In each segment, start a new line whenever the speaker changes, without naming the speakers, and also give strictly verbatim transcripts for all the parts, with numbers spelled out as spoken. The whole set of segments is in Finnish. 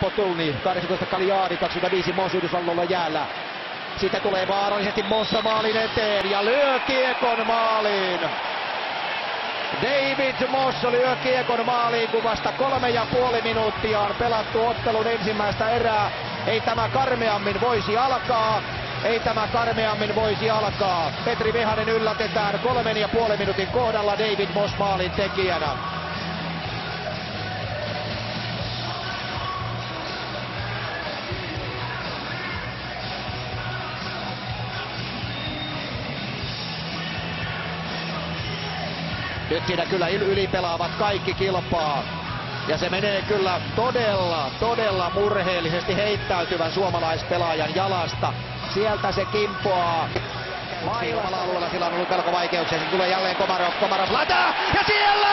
Potulni, kahdeksantoista Cagliari, kaksikymmentäviisi Moss Yhdysvalloilla jäällä. Sitten tulee vaarallisesti Mossa maalin eteen ja lyö kiekon maaliin. David Moss lyö kiekon maaliin, kun vasta kolme ja puoli minuuttia on pelattu ottelun ensimmäistä erää. Ei tämä karmeammin voisi alkaa. Ei tämä karmeammin voisi alkaa. Petri Vehanen yllätetään kolmen ja puolen minuutin kohdalla David Moss maalin tekijänä. Nyt siinä kyllä ylipelaavat kaikki kilpaa. Ja se menee kyllä todella, todella murheellisesti heittäytyvän suomalaispelaajan jalasta. Sieltä se kimpoaa. Omalla alueella sillä on ollut pelko vaikeuksia. Se tulee jälleen Komarov, Komarov lataa ja siellä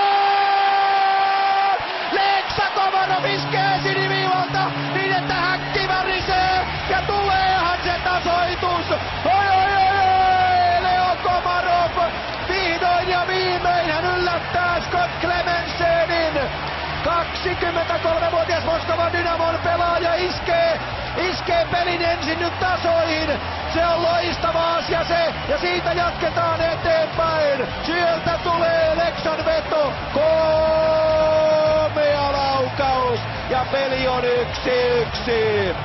on! Leksa Komarov iskee siniviivalta niin että häkki värisee ja tuleehan se tasoitus. Oi oi oi oi! Leo Komarov vihdoin ja viimein hän yllättää Scott Clemencenin. kaksikymmentäkolmevuotias Moskovan Dynamon pelaaja iskee, iskee pelin ensin nyt tasoihin. Se on loistava asia se, ja siitä jatketaan eteenpäin. Sieltä tulee Leksan veto, komea laukaus, ja peli on yksi yksi.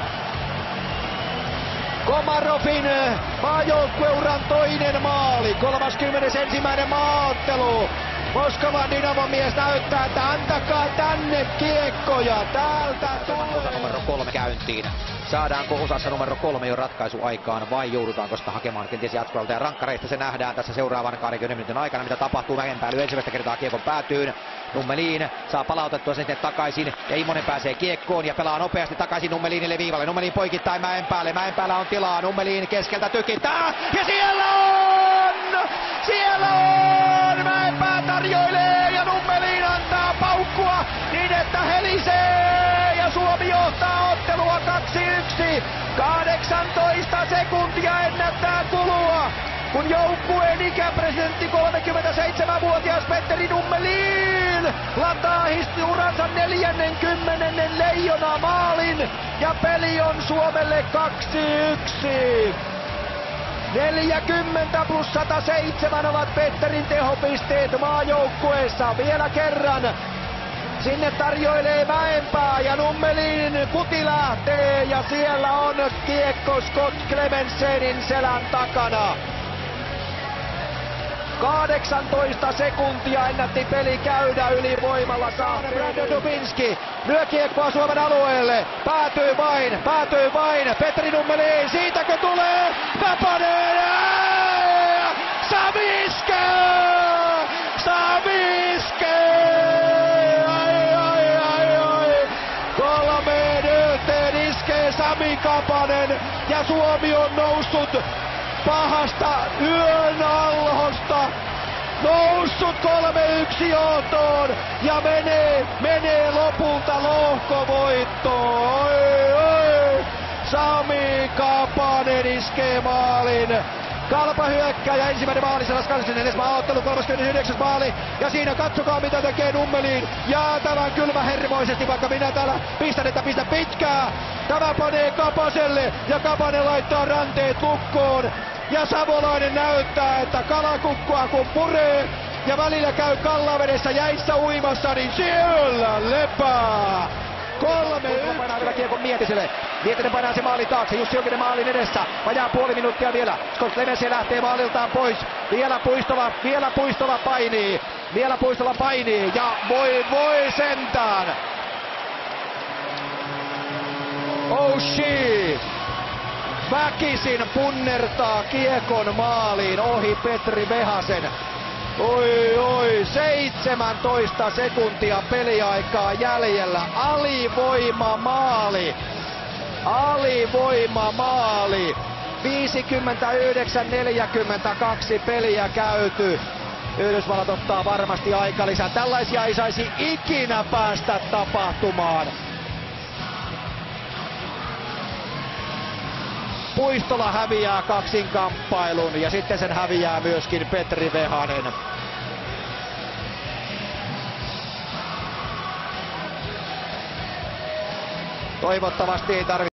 Komarovin maajoukkueuran toinen maali, kolmaskymmenesensimmäinen maaottelu. Moskovan Dynamon mies näyttää, että antakaa tänne kiekkoja, täältä tulee. Numero kolme käyntiin. Saadaanko osassa numero kolme jo ratkaisu aikaan vai joudutaanko sitä hakemaan kenties jatkoilta ja rankkareista se nähdään tässä seuraavan kaksikymmentä minuutin aikana, mitä tapahtuu. Mäenpää lyö ensimmäistä kertaa kiekon päätyyn. Nummelin saa palautettua sen sitten takaisin ja Immonen pääsee kiekkoon ja pelaa nopeasti takaisin Nummelinille viivalle. Nummelin poikittain Mäenpäälle. Mäenpäällä on tilaa. Nummelin keskeltä tykittää ja siellä on! Siellä on! Mäenpää tarjoilee ja Nummelin antaa paukkua niin että helisee ja Suomi johtaa ottelua kaksi yksi. kahdeksantoista sekuntia ennättää kulua, kun joukkueen ikäpresidentti kolmekymmentäseitsemänvuotias Petteri Nummelin lataa uransa neljännenkymmenennen leijona maalin ja peli on Suomelle kaksi yksi. neljäkymmentä plus sata seitsemän ovat Petterin tehopisteet maajoukkueessa. Vielä kerran sinne tarjoilee Mäenpää ja Nummelin kuti lähtee ja siellä on kiekko Scott Clemencenin selän takana. kahdeksantoista sekuntia ennätti peli käydä ylivoimalla. Brandon Dubinsky lyö kiekkoa Suomen alueelle. Päätyy vain, päätyy vain. Petri Nummelin, siitäkö tulee? Kapanen! Sami iskee! Sami iskee! Ai, ai, ai, ai. Kolmeen yhteen iskee Sami Kapanen ja Suomi on noussut pahasta yön alhosta, noussut kolme yksi johtoon ja menee, menee lopulta lohkovoittoon. Oi, oi. Sami Kapanen iskee maalin. Kalpa hyökkääjä, ensimmäinen maali, sataskaksikymmentäneljäs maaottelu, kolmaskymmenesyhdeksäs maali. Ja siinä katsokaa mitä tekee Nummelin. Jäätävän kylmä hermoisesti, vaikka minä täällä pistän, että pistä pitkää. Tämä panee Kapaselle ja Kapanen laittaa ranteet lukkoon. Ja Savolainen näyttää, että kalakukkua kun puree ja välillä käy Kallavedessä jäissä uimassa, niin siellä lepää. Kolme yksi. Painaa vielä kiekon Mietiselle. Mietinen painaa se maali taakse. Jussi Jokinen maalin edessä. Vajaa puoli minuuttia vielä. Scott Clemence lähtee maaliltaan pois. Vielä Puistola, vielä Puistola painii. Vielä Puistola painii. Ja voi voi sentään. Oshie väkisin punnertaa kiekon maaliin ohi Petri Vehasen. Oi oi, seitsemäntoista sekuntia peliaikaa jäljellä. Alivoima maali. Alivoima maali. viisikymmentäyhdeksän neljäkymmentäkaksi peliä käyty. Yhdysvallat ottaa varmasti aikalisän. Tällaisia ei saisi ikinä päästä tapahtumaan. Puistola häviää kaksinkamppailun ja sitten sen häviää myöskin Petri Vehanen. Toivottavasti ei tarvitse